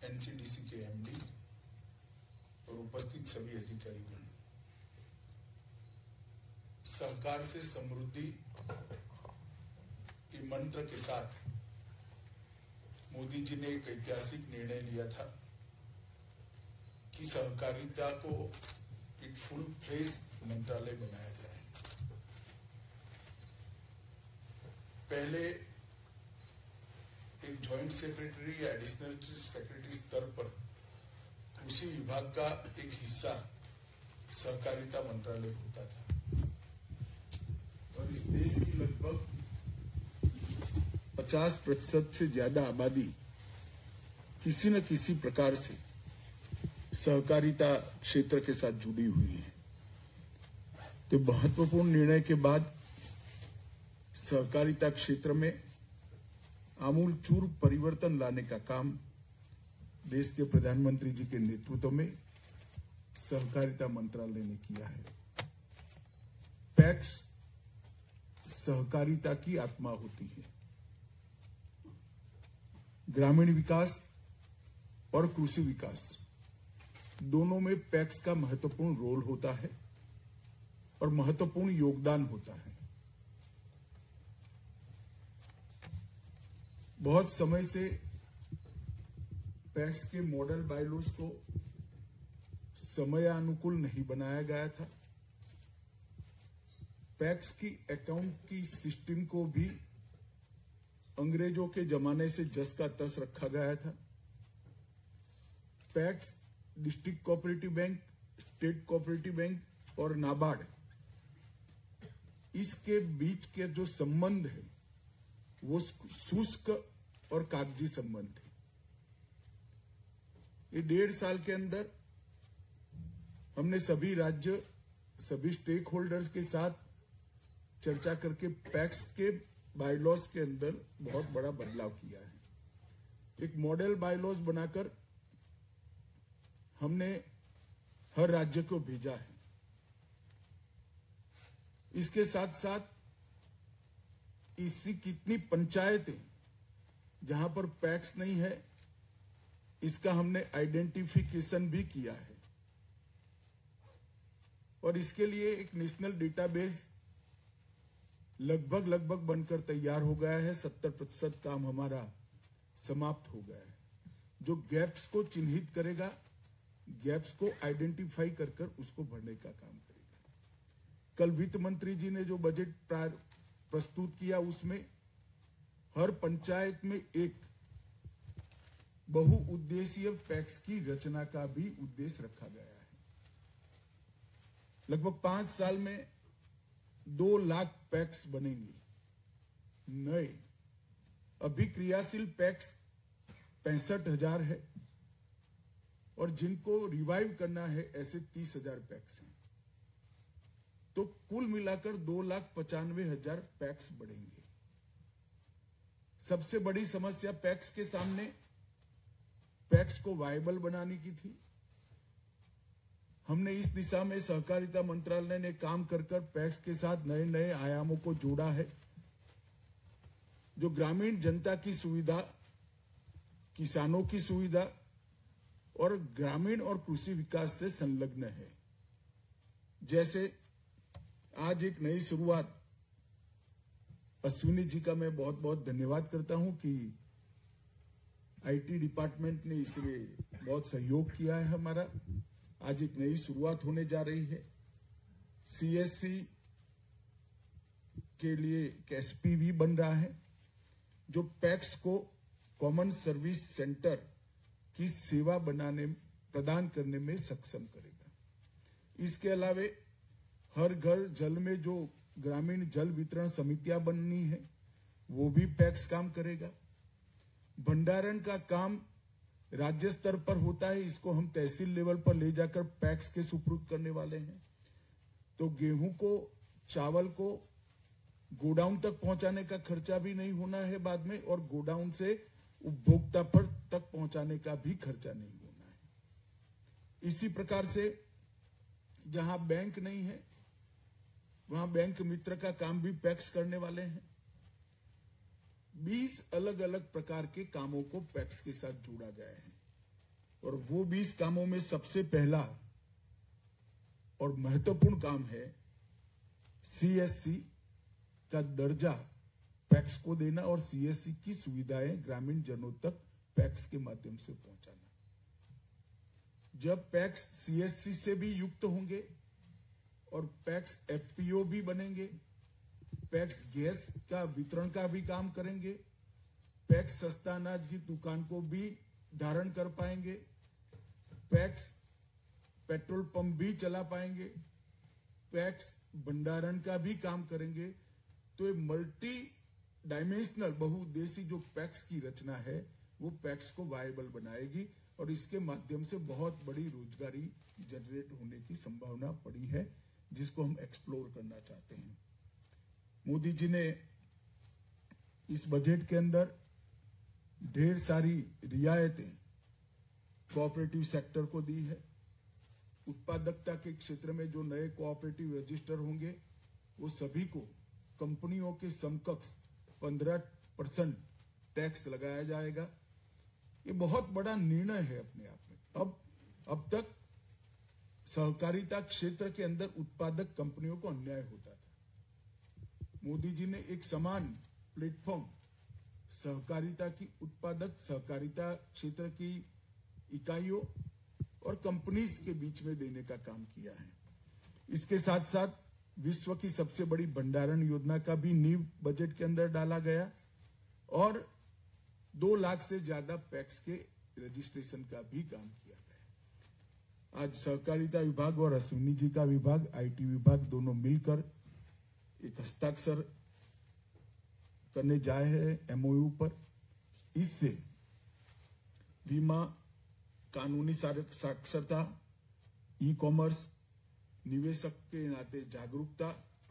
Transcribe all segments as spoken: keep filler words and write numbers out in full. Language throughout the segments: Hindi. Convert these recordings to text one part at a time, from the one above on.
एनसीडीसी के एमडी और उपस्थित सभी अधिकारीगण, सहकार से समृद्धि के मंत्र के साथ मोदी जी ने एक ऐतिहासिक निर्णय लिया था कि सहकारिता को एक फुल फ्लेज मंत्रालय बनाया जाए। पहले एक जॉइंट सेक्रेटरी या एडिशनल सेक्रेटरी स्तर पर कृषि विभाग का एक हिस्सा सहकारिता मंत्रालय होता था और इस देश की लगभग पचास प्रतिशत से ज्यादा आबादी किसी न किसी प्रकार से सहकारिता क्षेत्र के साथ जुड़ी हुई है। तो महत्वपूर्ण निर्णय के बाद सहकारिता क्षेत्र में आमूलचूल परिवर्तन लाने का काम देश के प्रधानमंत्री जी के नेतृत्व में सहकारिता मंत्रालय ने किया है। पैक्स सहकारिता की आत्मा होती है। ग्रामीण विकास और कृषि विकास दोनों में पैक्स का महत्वपूर्ण रोल होता है और महत्वपूर्ण योगदान होता है। बहुत समय से पैक्स के मॉडल बायलॉज को समयानुकूल नहीं बनाया गया था। पैक्स की अकाउंट की सिस्टम को भी अंग्रेजों के जमाने से जस का तस रखा गया था। PACS district cooperative bank, state cooperative bank और नाबार्ड, इसके बीच के जो संबंध है वो शुष्क और कागजी संबंध है। ये डेढ़ साल के अंदर हमने सभी राज्य, सभी स्टेक होल्डर्स के साथ चर्चा करके पैक्स के बायलॉज के अंदर बहुत बड़ा बदलाव किया है। एक मॉडल बायलॉज बनाकर हमने हर राज्य को भेजा है। इसके साथ साथ इसकी कितनी पंचायतें जहां पर पैक्स नहीं है, इसका हमने आइडेंटिफिकेशन भी किया है और इसके लिए एक नेशनल डेटाबेस लगभग लगभग बनकर तैयार हो गया है। सत्तर प्रतिशत काम हमारा समाप्त हो गया है, जो गैप्स को चिन्हित करेगा, गैप्स को आइडेंटिफाई कर कर उसको भरने का काम करेगा। कल वित्त मंत्री जी ने जो बजट प्रस्तुत किया उसमें हर पंचायत में एक बहुउद्देशीय पैक्स की रचना का भी उद्देश्य रखा गया है। लगभग पांच साल में दो लाख पैक्स बनेंगे नए। अभी क्रियाशील पैक्स पैंसठ हजार है और जिनको रिवाइव करना है ऐसे तीस हजार पैक्स हैं। तो कुल मिलाकर दो लाख पचानवे हजार पैक्स बढ़ेंगे। सबसे बड़ी समस्या पैक्स के सामने पैक्स को वायबल बनाने की थी। हमने इस दिशा में सहकारिता मंत्रालय ने काम कर कर पैक्स के साथ नए नए आयामों को जोड़ा है, जो ग्रामीण जनता की सुविधा, किसानों की सुविधा और ग्रामीण और कृषि विकास से संलग्न है। जैसे आज एक नई शुरुआत, अश्विनी जी का मैं बहुत बहुत धन्यवाद करता हूं कि आईटी डिपार्टमेंट ने इसमें बहुत सहयोग किया है हमारा। आज एक नई शुरुआत होने जा रही है। सीएससी के लिए एक एसपी भी बन रहा है, जो पैक्स को कॉमन सर्विस सेंटर की सेवा बनाने प्रदान करने में सक्षम करेगा। इसके अलावे हर घर जल में जो ग्रामीण जल वितरण समितियां बननी है वो भी पैक्स काम करेगा। भंडारण का काम राज्य स्तर पर होता है, इसको हम तहसील लेवल पर ले जाकर पैक्स के सुपुर्द करने वाले हैं। तो गेहूं को, चावल को गोडाउन तक पहुंचाने का खर्चा भी नहीं होना है बाद में, और गोडाउन से उपभोक्ता पर तक पहुंचाने का भी खर्चा नहीं होना है। इसी प्रकार से जहां बैंक नहीं है वहां बैंक मित्र का काम भी पैक्स करने वाले हैं। बीस अलग अलग प्रकार के कामों को पैक्स के साथ जोड़ा गया है। और वो बीस कामों में सबसे पहला और महत्वपूर्ण काम है सीएससी का दर्जा पैक्स को देना और सीएससी की सुविधाएं ग्रामीण जनों तक पैक्स के माध्यम से पहुंचाना। जब पैक्स सीएससी से भी युक्त होंगे और पैक्स एफपीओ भी बनेंगे, पैक्स गैस का वितरण का भी काम करेंगे, पैक्स सस्ता अनाज की दुकान को भी धारण कर पाएंगे, पैक्स पेट्रोल पंप भी चला पाएंगे, पैक्स भंडारण का भी काम करेंगे, तो ये मल्टी डायमेंशनल बहुउद्देशीय जो पैक्स की रचना है वो पैक्स को वायबल बनाएगी और इसके माध्यम से बहुत बड़ी रोजगारी जनरेट होने की संभावना पड़ी है, जिसको हम एक्सप्लोर करना चाहते हैं। मोदी जी ने इस बजट के अंदर ढेर सारी रियायतें कोऑपरेटिव सेक्टर को दी है। उत्पादकता के क्षेत्र में जो नए कोऑपरेटिव रजिस्टर होंगे वो सभी को कंपनियों के समकक्ष पंद्रह परसेंट टैक्स लगाया जाएगा। ये बहुत बड़ा निर्णय है अपने आप में। अब अब तक सहकारिता क्षेत्र के अंदर उत्पादक कंपनियों को अन्याय होता था। मोदी जी ने एक समान प्लेटफॉर्म सहकारिता की उत्पादक सहकारिता क्षेत्र की इकाइयों और कंपनीज के बीच में देने का काम किया है। इसके साथ साथ विश्व की सबसे बड़ी भंडारण योजना का भी नींव बजट के अंदर डाला गया और दो लाख से ज्यादा पैक्स के रजिस्ट्रेशन का भी काम किया गया। आज सहकारिता विभाग और अश्विनी जी का विभाग, आईटी विभाग दोनों मिलकर एक हस्ताक्षर करने जा रहे हैं एमओयू पर। इससे बीमा, कानूनी साक्षरता, ई कॉमर्स, निवेशक के नाते जागरूकता,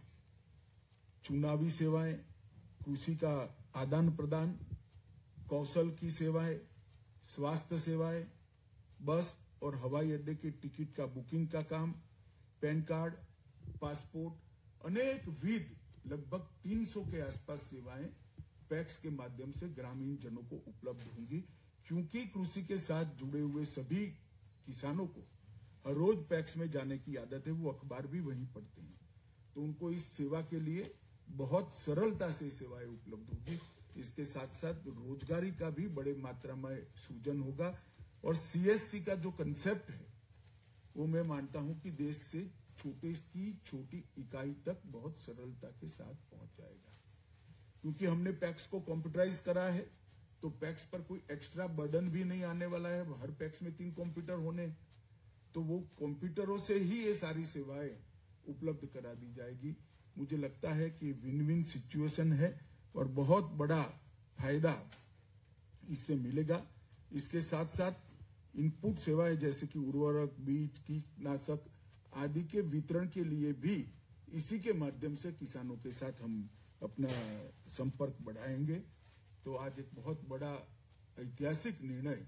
चुनावी सेवाएं, कृषि का आदान प्रदान, कौशल की सेवाएं, स्वास्थ्य सेवाएं, बस और हवाई अड्डे के टिकट का बुकिंग का काम, पैन कार्ड, पासपोर्ट, अनेक विध लगभग तीन सौ के आसपास सेवाएं पैक्स के माध्यम से ग्रामीण जनों को उपलब्ध होंगी, क्योंकि कृषि के साथ जुड़े हुए सभी किसानों को हर रोज पैक्स में जाने की आदत है, वो अखबार भी वहीं पढ़ते हैं, तो उनको इस सेवा के लिए बहुत सरलता से सेवाएं उपलब्ध होगी। इसके साथ साथ रोजगारी का भी बड़े मात्रा में सृजन होगा और सीएससी का जो कंसेप्ट है वो मैं मानता हूं कि देश से छोटे की छोटी इकाई तक बहुत सरलता के साथ पहुंच जाएगा। क्योंकि हमने पैक्स को कंप्यूटराइज करा है तो पैक्स पर कोई एक्स्ट्रा बर्डन भी नहीं आने वाला है। हर पैक्स में तीन कंप्यूटर होने, तो वो कंप्यूटरों से ही ये सारी सेवाएं उपलब्ध करा दी जाएगी। मुझे लगता है कि विन विन सिचुएशन है और बहुत बड़ा फायदा इससे मिलेगा। इसके साथ साथ इनपुट सेवाएं जैसे कि उर्वरक, बीज, कीटनाशक आदि के वितरण के लिए भी इसी के माध्यम से किसानों के साथ हम अपना संपर्क बढ़ाएंगे। तो आज एक बहुत बड़ा ऐतिहासिक निर्णय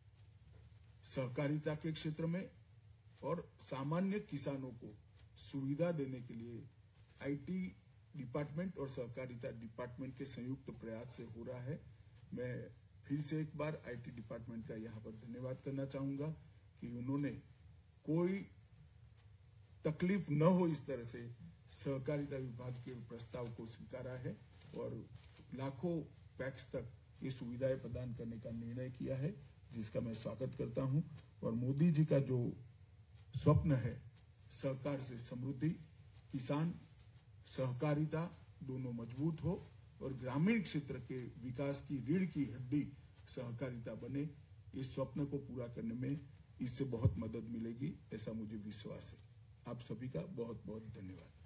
सहकारिता के क्षेत्र में और सामान्य किसानों को सुविधा देने के लिए आईटी डिपार्टमेंट और सहकारिता डिपार्टमेंट के संयुक्त प्रयास से हो रहा है। मैं फिर से एक बार आईटी डिपार्टमेंट का यहाँ पर धन्यवाद करना चाहूंगा कि उन्होंने कोई तकलीफ न हो इस तरह से सहकारिता विभाग के प्रस्ताव को स्वीकारा है और लाखों पैक्स तक ये सुविधाएं प्रदान करने का निर्णय किया है, जिसका मैं स्वागत करता हूं। और मोदी जी का जो स्वप्न है सहकार से समृद्धि, किसान सहकारिता दोनों मजबूत हो और ग्रामीण क्षेत्र के विकास की रीढ़ की हड्डी सहकारिता बने, इस स्वप्न को पूरा करने में इससे बहुत मदद मिलेगी, ऐसा मुझे विश्वास है। आप सभी का बहुत बहुत धन्यवाद।